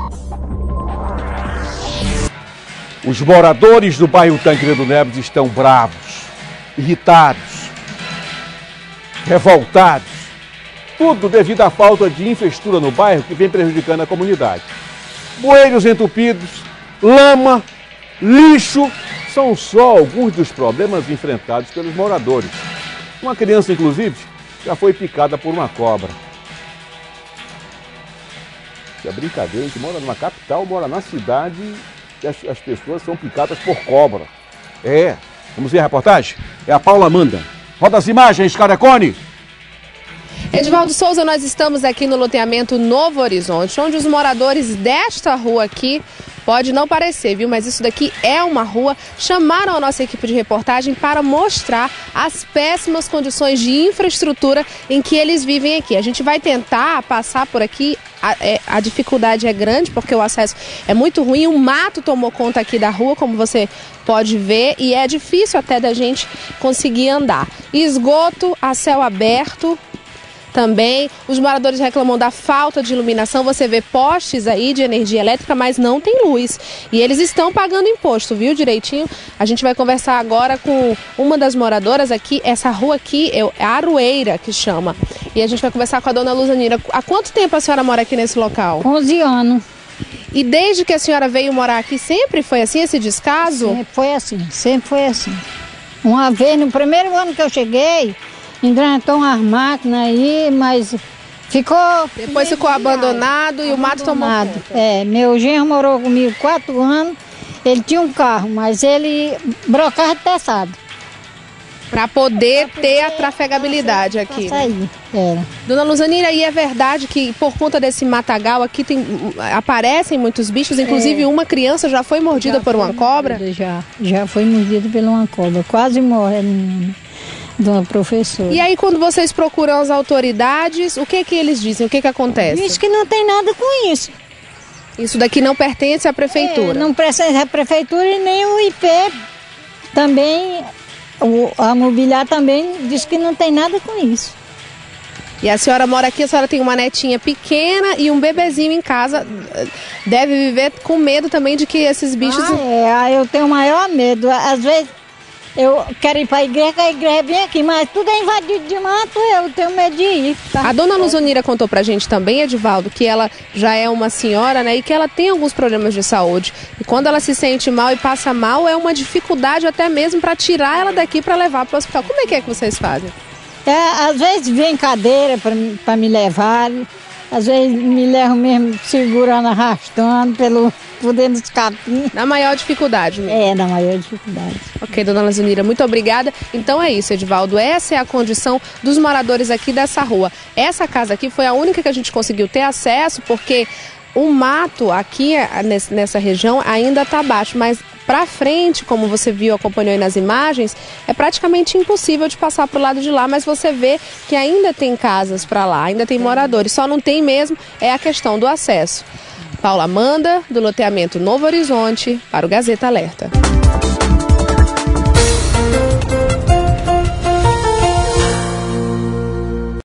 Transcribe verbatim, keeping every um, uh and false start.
Os moradores do bairro Tancredo Neves estão bravos, irritados, revoltados. Tudo devido à falta de infraestrutura no bairro que vem prejudicando a comunidade. Bueiros entupidos, lama, lixo, são só alguns dos problemas enfrentados pelos moradores. Uma criança, inclusive, já foi picada por uma cobra. Isso é brincadeira, a gente mora numa capital, mora na cidade e as, as pessoas são picadas por cobra. É, vamos ver a reportagem? É a Paula Amanda. Roda as imagens, Carecone. Edivaldo Souza, nós estamos aqui no loteamento Novo Horizonte, onde os moradores desta rua aqui, pode não parecer, viu? Mas isso daqui é uma rua. Chamaram a nossa equipe de reportagem para mostrar as péssimas condições de infraestrutura em que eles vivem aqui. A gente vai tentar passar por aqui. A, é, a dificuldade é grande porque o acesso é muito ruim. O mato tomou conta aqui da rua, como você pode ver, e é difícil até da gente conseguir andar. Esgoto a céu aberto. Também, os moradores reclamam da falta de iluminação. Você vê postes aí de energia elétrica, mas não tem luz. E eles estão pagando imposto, viu, direitinho? A gente vai conversar agora com uma das moradoras aqui. Essa rua aqui é a Aroeira, que chama. E a gente vai conversar com a dona Luzanira. Há quanto tempo a senhora mora aqui nesse local? onze anos. E desde que a senhora veio morar aqui, sempre foi assim, esse descaso? Sempre foi assim, sempre foi assim. Uma vez, no primeiro ano que eu cheguei, engranou umas máquinas aí, mas ficou... Depois ficou abandonado e o mato tomou conta. É, meu genro morou comigo quatro anos, ele tinha um carro, mas ele brocava de teçado. Para poder, poder ter a trafegabilidade aqui. Isso aí, era. Dona Luzanira, e é verdade que por conta desse matagal aqui tem, aparecem muitos bichos, inclusive é. uma criança já foi mordida já por uma cobra? Mordida, já, já foi mordida por uma cobra, quase morre a menina. Dona professora. E aí, quando vocês procuram as autoridades, o que que eles dizem? O que que acontece? Diz que não tem nada com isso. Isso daqui não pertence à prefeitura? É, não pertence à prefeitura e nem o I P também, o, a Mobiliar também diz que não tem nada com isso. E a senhora mora aqui, a senhora tem uma netinha pequena e um bebezinho em casa. Deve viver com medo também de que esses bichos... Ah, é, eu tenho o maior medo. Às vezes... Eu quero ir para a igreja, que a igreja vem aqui, mas tudo é invadido de mato, eu tenho medo de ir. Tá? A dona Luzanira contou pra gente também, Edivaldo, que ela já é uma senhora, né, e que ela tem alguns problemas de saúde. E quando ela se sente mal e passa mal, é uma dificuldade até mesmo para tirar ela daqui para levar para o hospital. Como é que é que vocês fazem? É, às vezes vem cadeira para me levar, às vezes me levam mesmo segurando, arrastando pelo... por dentro dos capim. Na maior dificuldade mesmo. É, na maior dificuldade. Ok, dona Luzanira, muito obrigada. Então é isso, Edivaldo, essa é a condição dos moradores aqui dessa rua. Essa casa aqui foi a única que a gente conseguiu ter acesso, porque o mato aqui nessa região ainda está baixo, mas para frente, como você viu, acompanhou aí nas imagens, é praticamente impossível de passar para o lado de lá, mas você vê que ainda tem casas para lá, ainda tem moradores, só não tem mesmo é a questão do acesso. Paula Amanda, do loteamento Novo Horizonte, para o Gazeta Alerta.